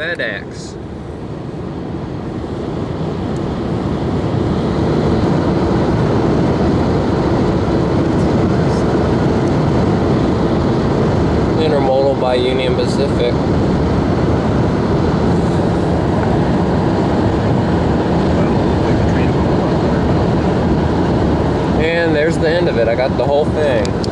FedEx. Intermodal by Union Pacific. And there's the end of it. I got the whole thing.